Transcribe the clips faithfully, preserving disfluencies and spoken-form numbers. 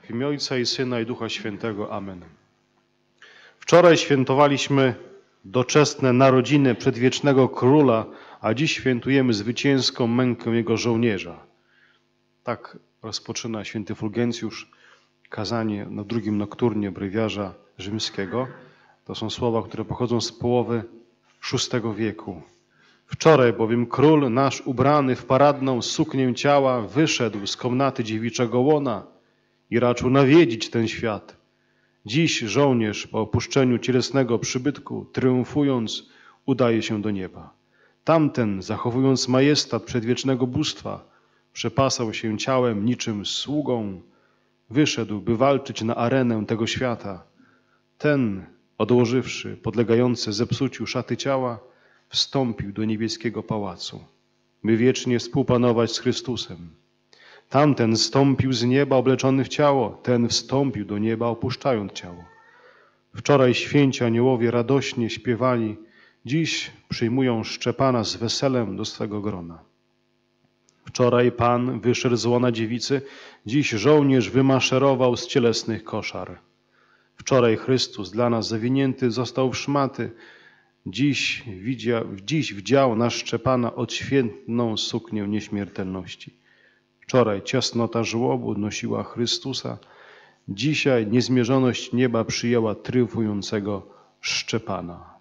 W imię Ojca i Syna i Ducha Świętego. Amen. Wczoraj świętowaliśmy doczesne narodziny przedwiecznego króla, a dziś świętujemy zwycięską mękę jego żołnierza. Tak rozpoczyna święty Fulgencjusz kazanie na drugim nokturnie brewiarza rzymskiego. To są słowa, które pochodzą z połowy szóstego wieku. Wczoraj bowiem król nasz ubrany w paradną suknię ciała wyszedł z komnaty dziewiczego łona i raczył nawiedzić ten świat. Dziś żołnierz po opuszczeniu cielesnego przybytku, triumfując, udaje się do nieba. Tamten, zachowując majestat przedwiecznego bóstwa, przepasał się ciałem niczym sługą, wyszedł, by walczyć na arenę tego świata. Ten, odłożywszy podlegające zepsuciu szaty ciała, wstąpił do niebieskiego pałacu, by wiecznie współpanować z Chrystusem. Tamten zstąpił z nieba obleczony w ciało, ten wstąpił do nieba opuszczając ciało. Wczoraj święci aniołowie radośnie śpiewali, dziś przyjmują Szczepana z weselem do swego grona. Wczoraj Pan wyszedł z łona dziewicy, dziś żołnierz wymaszerował z cielesnych koszar. Wczoraj Chrystus dla nas zawinięty został w szmaty, dziś, widzia, dziś wdział na Szczepana odświętną suknię nieśmiertelności. Wczoraj ciasnota żłobu nosiła Chrystusa, dzisiaj niezmierzoność nieba przyjęła triumfującego Szczepana.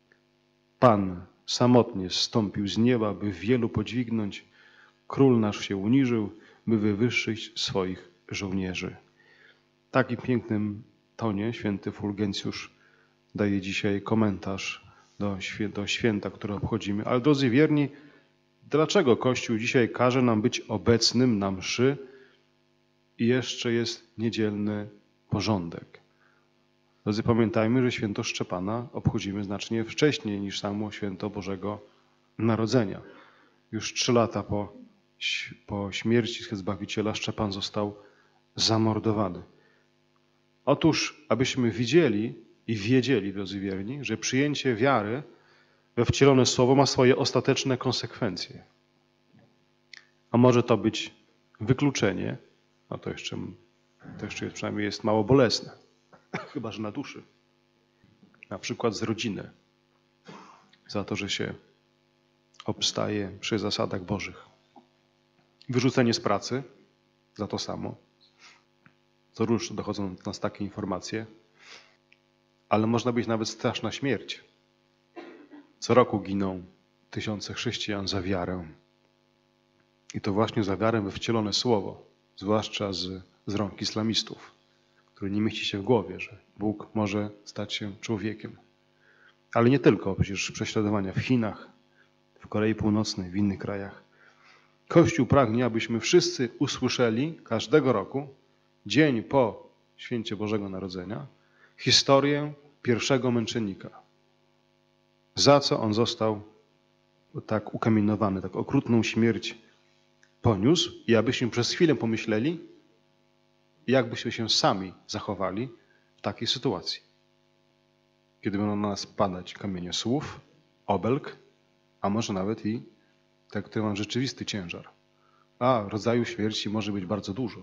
Pan samotnie zstąpił z nieba, by wielu podźwignąć. Król nasz się uniżył, by wywyższyć swoich żołnierzy. W takim pięknym tonie święty Fulgencjusz daje dzisiaj komentarz do, do święta, które obchodzimy. Ale drodzy wierni, dlaczego Kościół dzisiaj każe nam być obecnym na mszy i jeszcze jest niedzielny porządek? Drodzy, pamiętajmy, że święto Szczepana obchodzimy znacznie wcześniej niż samo święto Bożego Narodzenia. Już trzy lata po, po śmierci Zbawiciela Szczepan został zamordowany. Otóż, abyśmy widzieli i wiedzieli, drodzy wierni, że przyjęcie wiary we wcielone słowo ma swoje ostateczne konsekwencje. A może to być wykluczenie, no to jeszcze, to jeszcze jest, przynajmniej jest mało bolesne, chyba że na duszy. Na przykład z rodziny, za to, że się obstaje przy zasadach Bożych. Wyrzucenie z pracy, za to samo. Co róż dochodzą do nas takie informacje, ale można być nawet straszna śmierć. Co roku giną tysiące chrześcijan za wiarę. I to właśnie za wiarę we wcielone słowo, zwłaszcza z, z rąk islamistów, który nie mieści się w głowie, że Bóg może stać się człowiekiem. Ale nie tylko, przecież prześladowania w Chinach, w Korei Północnej, w innych krajach. Kościół pragnie, abyśmy wszyscy usłyszeli każdego roku, dzień po święcie Bożego Narodzenia, historię pierwszego męczennika. Za co on został tak ukamienowany, tak okrutną śmierć poniósł i abyśmy przez chwilę pomyśleli, jak byśmy się sami zachowali w takiej sytuacji. Kiedy będą na nas padać kamienie słów, obelg, a może nawet i te, które mają rzeczywisty ciężar. A rodzaju śmierci może być bardzo dużo.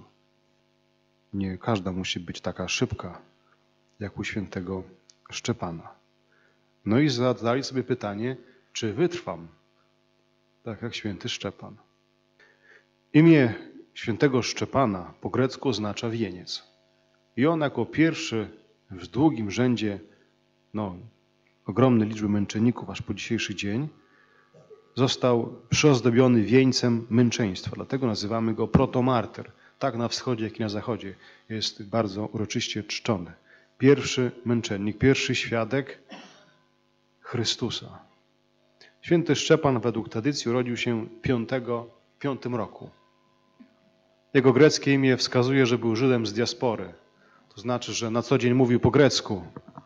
Nie każda musi być taka szybka, jak u świętego Szczepana. No i zadali sobie pytanie, czy wytrwam, tak jak święty Szczepan. Imię świętego Szczepana po grecku oznacza wieniec. I on jako pierwszy w długim rzędzie no, ogromnej liczby męczenników aż po dzisiejszy dzień został przyozdobiony wieńcem męczeństwa. Dlatego nazywamy go protomartyr. Tak na wschodzie, jak i na zachodzie jest bardzo uroczyście czczony. Pierwszy męczennik, pierwszy świadek Chrystusa. Święty Szczepan według tradycji urodził się piątego, w piątym roku. Jego greckie imię wskazuje, że był Żydem z diaspory. To znaczy, że na co dzień mówił po grecku.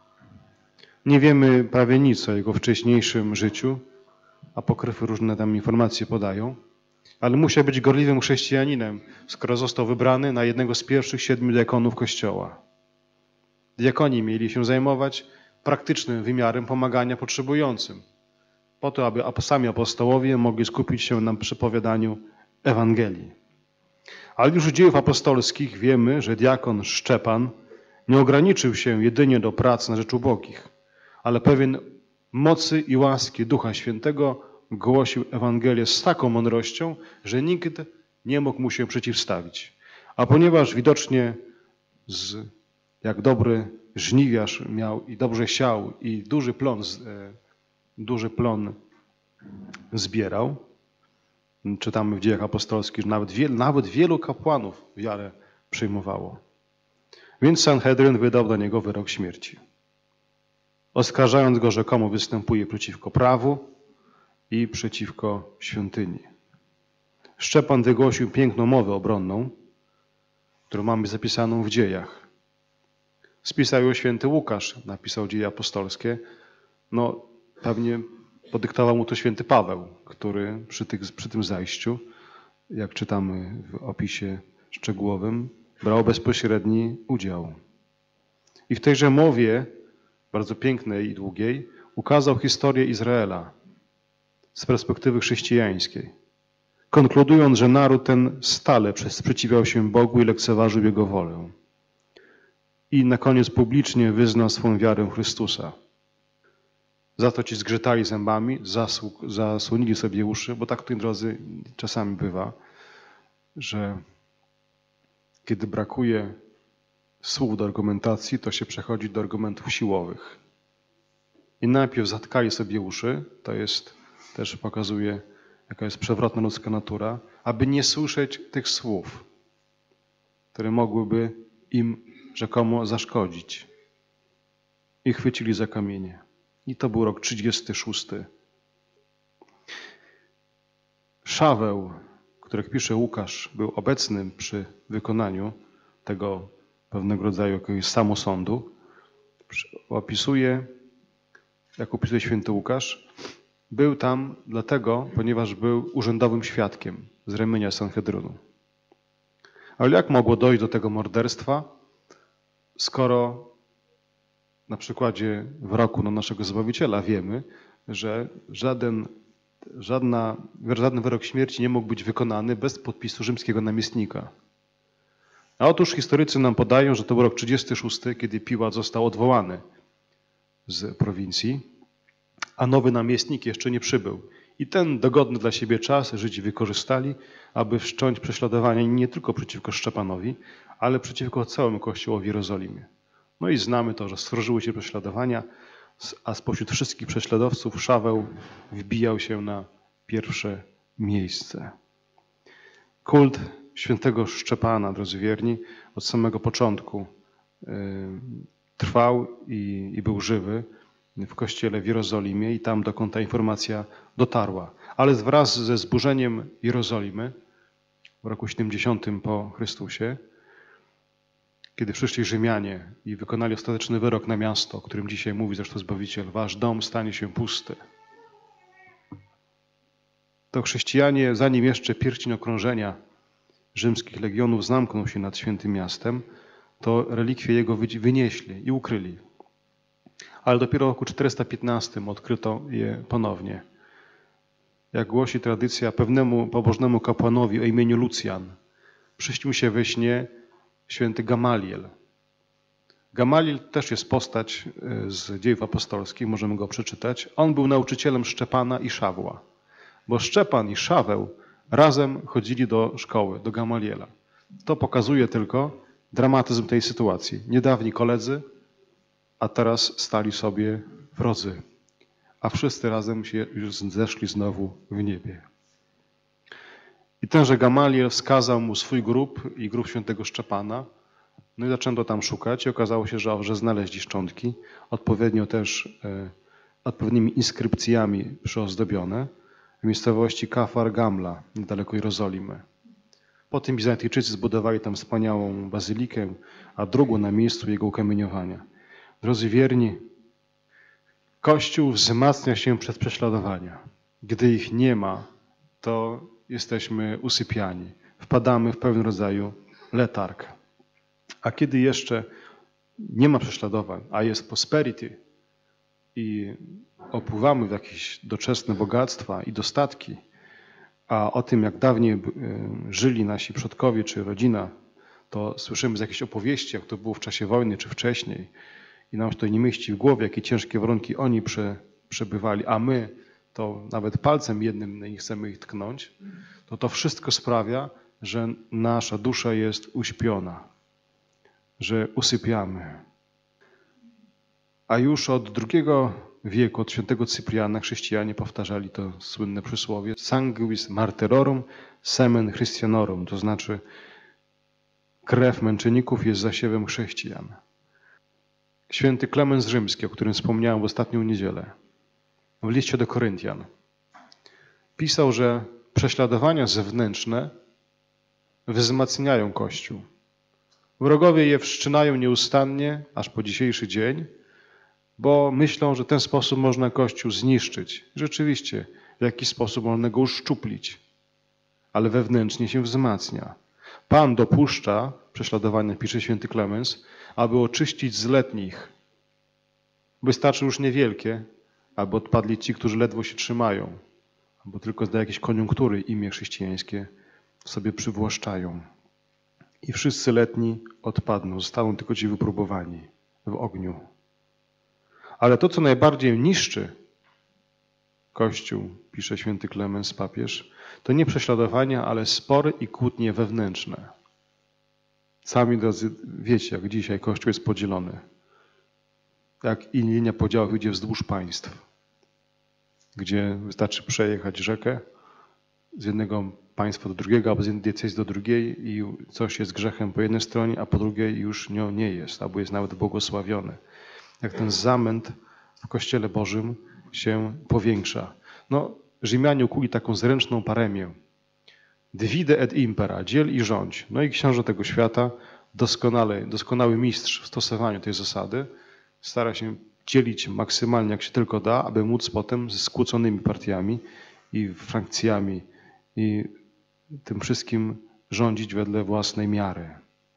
Nie wiemy prawie nic o jego wcześniejszym życiu. Apokryfy różne tam informacje podają. Ale musiał być gorliwym chrześcijaninem, skoro został wybrany na jednego z pierwszych siedmiu diakonów Kościoła. Diakoni mieli się zajmować praktycznym wymiarem pomagania potrzebującym, po to, aby sami apostołowie mogli skupić się na przepowiadaniu Ewangelii. Ale już z dziejów apostolskich wiemy, że diakon Szczepan nie ograniczył się jedynie do prac na rzecz ubogich, ale pewien mocy i łaski Ducha Świętego głosił Ewangelię z taką mądrością, że nikt nie mógł mu się przeciwstawić. A ponieważ widocznie z, jak dobry żniwiarz miał i dobrze siał i duży plon, duży plon zbierał, czytamy w Dziejach Apostolskich, że nawet, wiel, nawet wielu kapłanów wiarę przyjmowało. Więc Sanhedryn wydał dla niego wyrok śmierci. Oskarżając go, rzekomo występuje przeciwko prawu i przeciwko świątyni. Szczepan wygłosił piękną mowę obronną, którą mamy zapisaną w Dziejach. Spisał ją święty Łukasz, napisał Dzieje Apostolskie. No, pewnie podyktował mu to święty Paweł, który przy, tych, przy tym zajściu, jak czytamy w opisie szczegółowym, brał bezpośredni udział. I w tejże mowie, bardzo pięknej i długiej, ukazał historię Izraela z perspektywy chrześcijańskiej, konkludując, że naród ten stale sprzeciwiał się Bogu i lekceważył Jego wolę. I na koniec publicznie wyznał swą wiarę w Chrystusa. Za to ci zgrzytali zębami, zasług, zasłonili sobie uszy, bo tak w tej drodze czasami bywa, że kiedy brakuje słów do argumentacji, to się przechodzi do argumentów siłowych. I najpierw zatkali sobie uszy, to jest, też pokazuje, jaka jest przewrotna ludzka natura, aby nie słyszeć tych słów, które mogłyby im rzekomo zaszkodzić. I chwycili za kamienie. I to był rok trzydziesty szósty. Szaweł, który, jak pisze Łukasz, był obecnym przy wykonaniu tego pewnego rodzaju jakiegoś samosądu, opisuje, jak opisuje święty Łukasz, był tam dlatego, ponieważ był urzędowym świadkiem z ramienia Sanhedrynu. Ale jak mogło dojść do tego morderstwa, skoro na przykładzie wyroku na naszego Zbawiciela wiemy, że żaden, żadna, żaden wyrok śmierci nie mógł być wykonany bez podpisu rzymskiego namiestnika. A otóż historycy nam podają, że to był rok trzydziesty szósty, kiedy Piłat został odwołany z prowincji, a nowy namiestnik jeszcze nie przybył. I ten dogodny dla siebie czas Żydzi wykorzystali, aby wszcząć prześladowanie nie tylko przeciwko Szczepanowi, ale przeciwko całemu Kościołowi w Jerozolimie. No i znamy to, że stworzyły się prześladowania, a spośród wszystkich prześladowców Szaweł wbijał się na pierwsze miejsce. Kult świętego Szczepana, drodzy wierni, od samego początku y, trwał i, i był żywy w kościele w Jerozolimie i tam dokąd ta informacja dotarła. Ale wraz ze zburzeniem Jerozolimy w roku siedemdziesiątym po Chrystusie, kiedy przyszli Rzymianie i wykonali ostateczny wyrok na miasto, o którym dzisiaj mówi zresztą Zbawiciel, wasz dom stanie się pusty, to chrześcijanie, zanim jeszcze pierścień okrążenia rzymskich legionów zamknął się nad świętym miastem, to relikwie jego wynieśli i ukryli. Ale dopiero w roku czterysta piętnastym odkryto je ponownie. Jak głosi tradycja, pewnemu pobożnemu kapłanowi o imieniu Lucjan przyśnił się we śnie święty Gamaliel. Gamaliel też jest postać z Dziejów Apostolskich, możemy go przeczytać. On był nauczycielem Szczepana i Szawła, bo Szczepan i Szaweł razem chodzili do szkoły, do Gamaliela. To pokazuje tylko dramatyzm tej sytuacji. Niedawni koledzy, a teraz stali sobie wrodzy, a wszyscy razem się już zeszli znowu w niebie. I tenże Gamaliel wskazał mu swój grób i grób świętego Szczepana. No i zaczęto tam szukać i okazało się, że, że znaleźli szczątki, odpowiednio też e, odpowiednimi inskrypcjami przyozdobione w miejscowości Kafar Gamla, niedaleko Jerozolimy. Potem Bizantyjczycy zbudowali tam wspaniałą bazylikę, a drugą na miejscu jego ukamieniowania. Drodzy wierni, Kościół wzmacnia się przez prześladowania. Gdy ich nie ma, to jesteśmy usypiani. Wpadamy w pewien rodzaju letarg. A kiedy jeszcze nie ma prześladowań, a jest prosperity i opływamy w jakieś doczesne bogactwa i dostatki, A o tym, jak dawniej żyli nasi przodkowie czy rodzina, to słyszymy z jakichś opowieści, jak to było w czasie wojny czy wcześniej. I nam się to nie mieści w głowie, jakie ciężkie warunki oni prze, przebywali, a my to nawet palcem jednym nie chcemy ich tknąć, to to wszystko sprawia, że nasza dusza jest uśpiona, że usypiamy. A już od drugiego wieku, od świętego Cypriana, chrześcijanie powtarzali to słynne przysłowie sanguis martyrorum semen Christianorum, to znaczy krew męczenników jest zasiewem chrześcijan. Święty Klemens Rzymski, o którym wspomniałem w ostatnią niedzielę, w liście do Koryntian pisał, że prześladowania zewnętrzne wzmacniają Kościół. Wrogowie je wszczynają nieustannie, aż po dzisiejszy dzień, bo myślą, że w ten sposób można Kościół zniszczyć. Rzeczywiście, w jakiś sposób można go uszczuplić, ale wewnętrznie się wzmacnia. Pan dopuszcza prześladowania, pisze święty Klemens, aby oczyścić z letnich. Wystarczy już niewielkie, aby odpadli ci, którzy ledwo się trzymają, albo tylko za jakieś koniunktury imię chrześcijańskie sobie przywłaszczają. I wszyscy letni odpadną, zostaną tylko ci wypróbowani w ogniu. Ale to, co najbardziej niszczy Kościół, pisze święty Klemens papież, to nie prześladowania, ale spory i kłótnie wewnętrzne. Sami drodzy wiecie, jak dzisiaj Kościół jest podzielony. Jak linia podziałów idzie wzdłuż państw, gdzie wystarczy przejechać rzekę z jednego państwa do drugiego, albo z jednej diecezji do drugiej i coś jest grzechem po jednej stronie, a po drugiej już nią nie jest, albo jest nawet błogosławione. Jak ten zamęt w Kościele Bożym się powiększa. No, Rzymianie ukuli taką zręczną paremię. Divide et impera, dziel i rządź. No i książę tego świata, doskonały, doskonały mistrz w stosowaniu tej zasady, stara się dzielić maksymalnie jak się tylko da, aby móc potem ze skłóconymi partiami i frakcjami i tym wszystkim rządzić wedle własnej miary.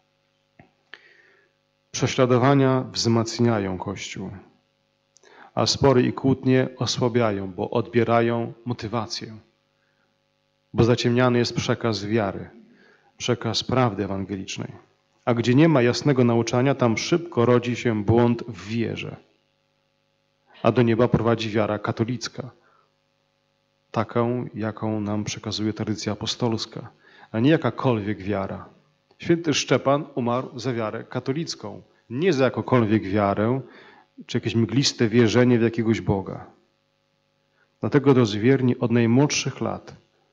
Prześladowania wzmacniają Kościół, a spory i kłótnie osłabiają, bo odbierają motywację. Bo zaciemniany jest przekaz wiary, przekaz prawdy ewangelicznej. A gdzie nie ma jasnego nauczania, tam szybko rodzi się błąd w wierze. A do nieba prowadzi wiara katolicka, taką, jaką nam przekazuje tradycja apostolska, a nie jakakolwiek wiara. Święty Szczepan umarł za wiarę katolicką, nie za jakąkolwiek wiarę, czy jakieś mgliste wierzenie w jakiegoś Boga. Dlatego, drodzy wierni, od najmłodszych lat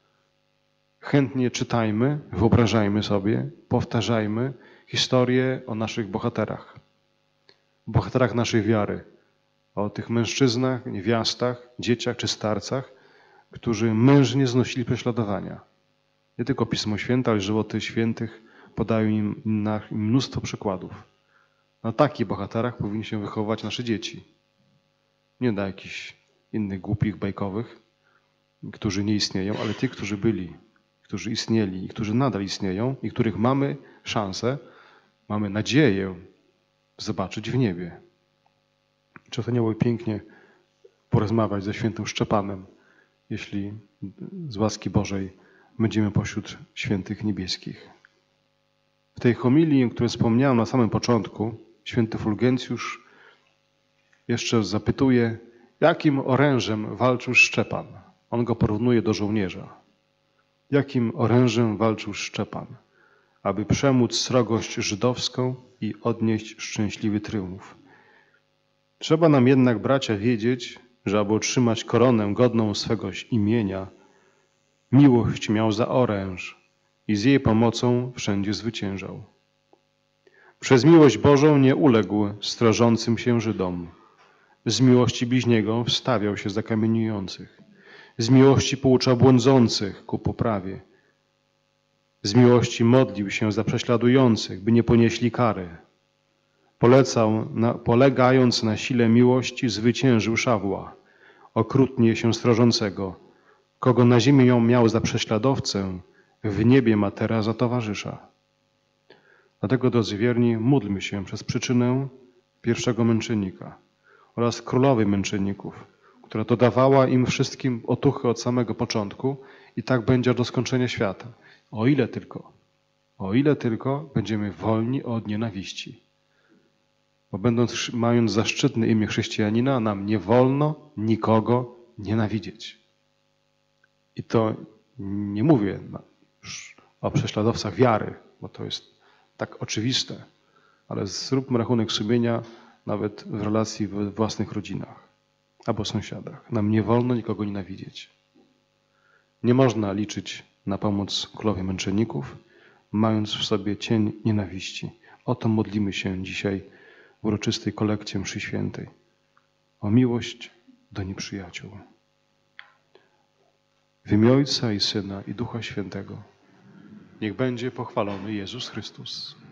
chętnie czytajmy, wyobrażajmy sobie, powtarzajmy historię o naszych bohaterach. Bohaterach naszej wiary. O tych mężczyznach, niewiastach, dzieciach czy starcach, którzy mężnie znosili prześladowania. Nie tylko Pismo Święte, ale żywoty świętych podają im na mnóstwo przykładów. Na takich bohaterach powinni się wychowywać nasze dzieci. Nie na jakichś innych głupich, bajkowych, którzy nie istnieją, ale tych, którzy byli, którzy istnieli i którzy nadal istnieją i których mamy szansę, mamy nadzieję zobaczyć w niebie. Trzeba to nie było pięknie porozmawiać ze świętym Szczepanem, jeśli z łaski Bożej będziemy pośród świętych niebieskich. W tej homilii, o której wspomniałem na samym początku, święty Fulgencjusz jeszcze zapytuje, jakim orężem walczył Szczepan. On go porównuje do żołnierza. Jakim orężem walczył Szczepan, aby przemóc srogość żydowską i odnieść szczęśliwy triumf. Trzeba nam jednak, bracia, wiedzieć, że aby otrzymać koronę godną swego imienia, miłość miał za oręż i z jej pomocą wszędzie zwyciężał. Przez miłość Bożą nie uległ strożącym się Żydom. Z miłości bliźniego wstawiał się za kamieniujących. Z miłości pouczał błądzących ku poprawie. Z miłości modlił się za prześladujących, by nie ponieśli kary. Polecał, na, polegając na sile miłości, zwyciężył Szawła, okrutnie się strożącego. Kogo na ziemi ją miał za prześladowcę, w niebie ma teraz za towarzysza. Dlatego, drodzy wierni, módlmy się przez przyczynę pierwszego męczennika oraz królowej męczenników, która dodawała im wszystkim otuchy od samego początku I tak będzie do skończenia świata. O ile tylko, o ile tylko będziemy wolni od nienawiści. Bo będąc, mając zaszczytne imię chrześcijanina, nam nie wolno nikogo nienawidzieć. I to nie mówię już o prześladowcach wiary, bo to jest tak oczywiste, ale zróbmy rachunek sumienia nawet w relacji we własnych rodzinach albo sąsiadach. Nam nie wolno nikogo nienawidzieć. Nie można liczyć na pomoc królowi męczenników, mając w sobie cień nienawiści. O to modlimy się dzisiaj w uroczystej kolekcie mszy świętej. O miłość do nieprzyjaciół. W imię Ojca i Syna i Ducha Świętego. Niech będzie pochwalony Jezus Chrystus.